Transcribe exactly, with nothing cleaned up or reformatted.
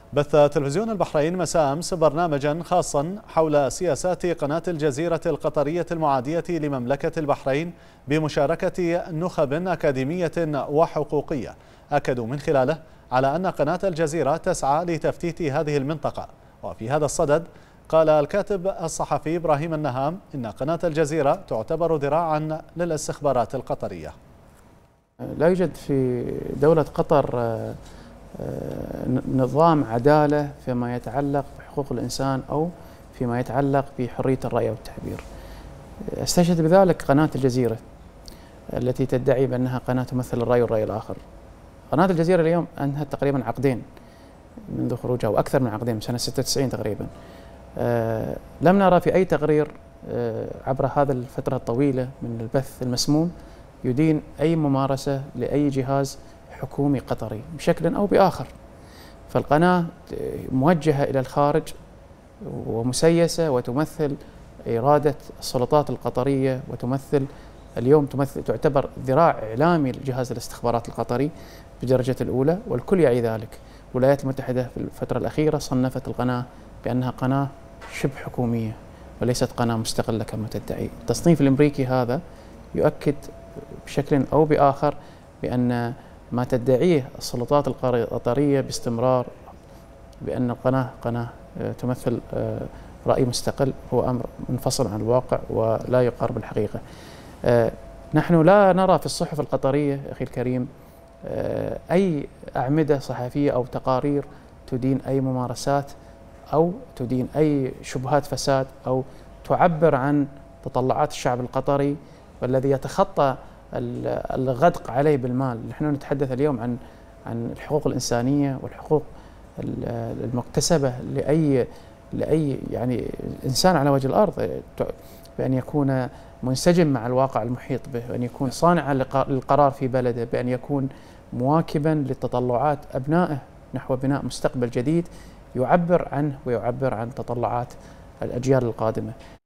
بث تلفزيون البحرين مساء أمس برنامجا خاصا حول سياسات قناة الجزيرة القطرية المعادية لمملكة البحرين بمشاركة نخب أكاديمية وحقوقية. أكدوا من خلاله على أن قناة الجزيرة تسعى لتفتيت هذه المنطقة. وفي هذا الصدد قال الكاتب الصحفي إبراهيم النهام إن قناة الجزيرة تعتبر ذراعا للاستخبارات القطرية. لا يوجد في دولة قطر نظام عدالة فيما يتعلق بحقوق الإنسان أو فيما يتعلق بحرية الرأي والتعبير. استشهد بذلك قناة الجزيرة التي تدعي بأنها قناة تمثل الرأي والرأي الآخر. قناة الجزيرة اليوم أنهت تقريبا عقدين منذ خروجها وأكثر من عقدين من سنة ستة وتسعين تقريبا. أه لم نرى في أي تقرير أه عبر هذه الفترة الطويلة من البث المسموم يدين أي ممارسة لأي جهاز حكومي قطري بشكل أو بآخر. فالقناة موجهة إلى الخارج ومسيسة وتمثل إرادة السلطات القطرية، وتمثل اليوم تمثل تعتبر ذراع إعلامي لجهاز الاستخبارات القطري بدرجة الأولى، والكل يعي ذلك. الولايات المتحدة في الفترة الأخيرة صنفت القناة بأنها قناة شبه حكومية وليست قناة مستقلة كما تدعي. التصنيف الأمريكي هذا يؤكد بشكل أو بآخر بأن ما تدعيه السلطات القطرية باستمرار بأن القناة قناة تمثل رأي مستقل هو أمر منفصل عن الواقع ولا يقارب الحقيقة. نحن لا نرى في الصحف القطرية أخي الكريم أي أعمدة صحفية أو تقارير تدين أي ممارسات أو تدين أي شبهات فساد أو تعبر عن تطلعات الشعب القطري والذي يتخطى الغدق عليه بالمال. نحن نتحدث اليوم عن عن الحقوق الإنسانية والحقوق المكتسبة لأي لأي يعني إنسان على وجه الأرض، بأن يكون منسجم مع الواقع المحيط به، بأن يكون صانعا للقرار في بلده، بأن يكون مواكبا لتطلعات أبنائه نحو بناء مستقبل جديد يعبر عنه ويعبر عن تطلعات الأجيال القادمة.